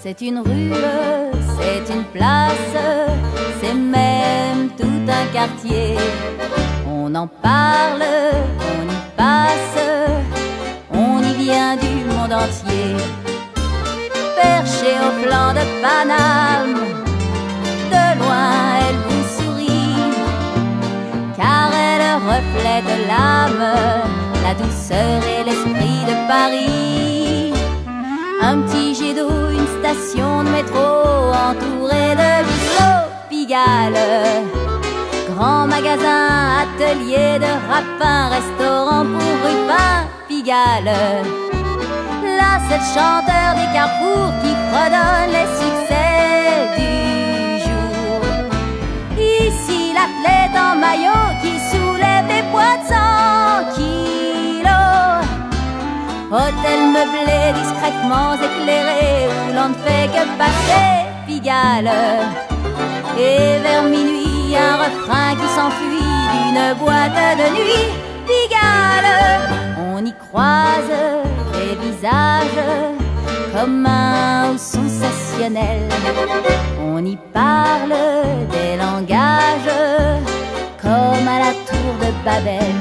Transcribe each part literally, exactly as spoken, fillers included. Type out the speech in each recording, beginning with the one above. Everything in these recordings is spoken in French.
C'est une rue, c'est une place, c'est même tout un quartier. On en parle, on y passe, on y vient du monde entier. Perchée au flanc de Paname, de loin elle vous sourit, car elle reflète l'âme, la douceur et l'esprit de Paris. Un petit jet d'eau, une station de métro entourée de bistrots, Pigalle. Grand magasin, atelier de rapin, restaurant pour rupins, Pigalle. Là, c'est le chanteur des carrefours qui fredonne les succès du jour. Ici, l'athlète en maillot qui soulève des poids de cent kilos. Hôtel meublé, discrètement éclairé, où l'on ne fait que passer, Pigalle. Et vers minuit, un refrain qui s'enfuit d'une boîte de nuit, Pigalle. On y croise des visages communs ou sensationnels. On y parle des langages comme à la tour de Babel.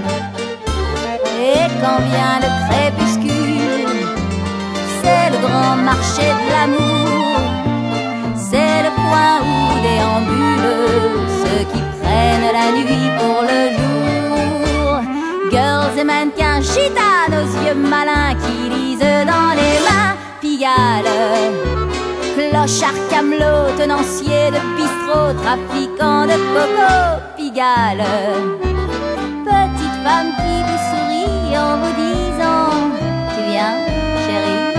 Et quand vient le crépuscule, c'est le grand marché de l'amour. C'est le point où déambulent ceux qui prennent la nuit pour le jour. Girls et mannequins gitanes aux yeux malins qui lisent dans les mains, Pigalle. Clochard, camelot, tenancier de bistrot, trafiquant de coco, Pigalle. Petite femme qui vous sourit en vous disant tu viens, chérie.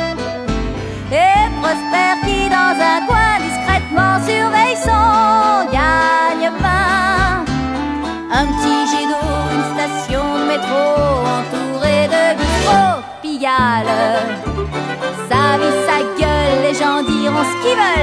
Et Prosper qui dans un coin discrètement surveille son gagne-pain. Un petit jet d'eau, une station de métro entourée de bistrots, Pigalle. Sa vie, sa gueule, les gens diront ce qu'ils veulent.